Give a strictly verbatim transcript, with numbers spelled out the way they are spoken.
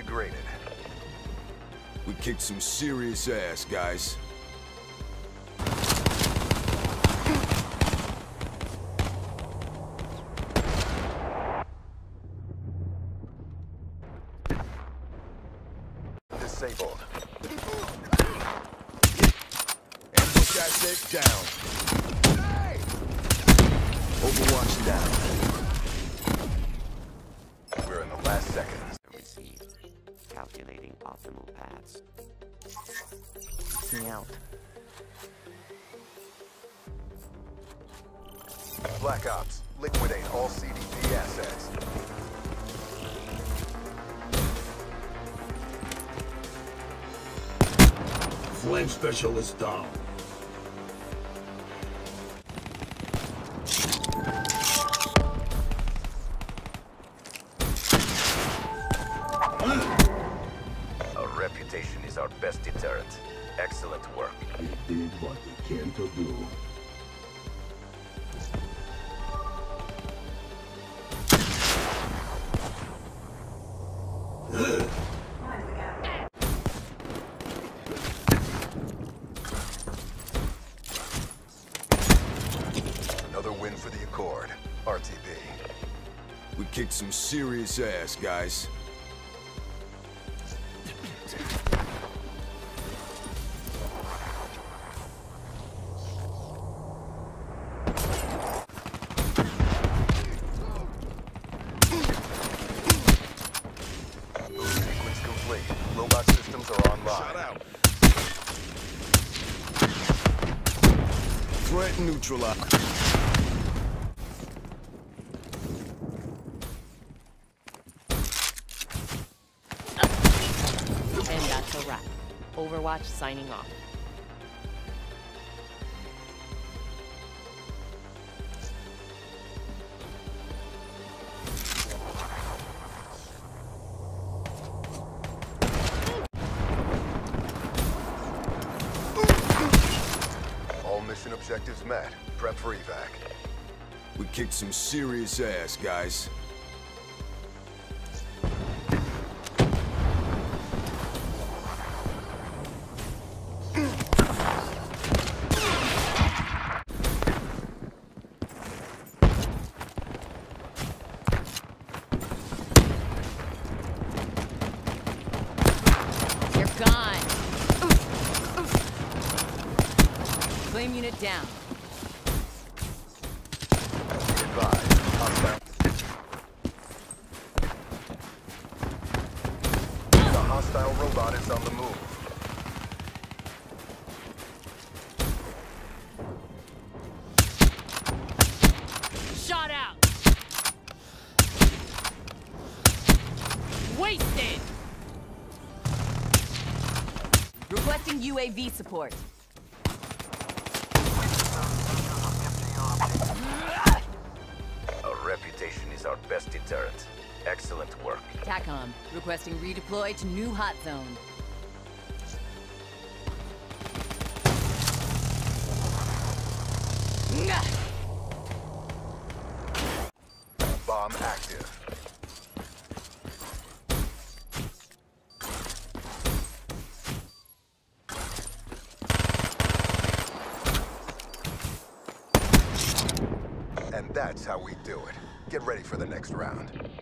graded. We kicked some serious ass, guys. Disabled. Ambush asset down. Overwatch down. We're in the last seconds. Received. Calculating optimal paths. Me out. Black Ops, liquidate all C D P assets. Flame specialist down. Our reputation is our best deterrent. Excellent work. I did what we came to do. Another win for the Accord. R T B. We kicked some serious ass, guys. Boost sequence complete. Robot systems are online. Shut out. Threat neutralized. And that's a wrap. Overwatch signing off. All mission objectives met. Prep for evac. We kicked some serious ass, guys. You're gone. Flame unit down. Be advised. Hostile. The hostile robot is on the move. Shot out. Wasted. Requesting U A V support. Our reputation is our best deterrent. Excellent work. TACOM, requesting redeploy to new hot zone. Bomb active. And that's how we do it. Get ready for the next round.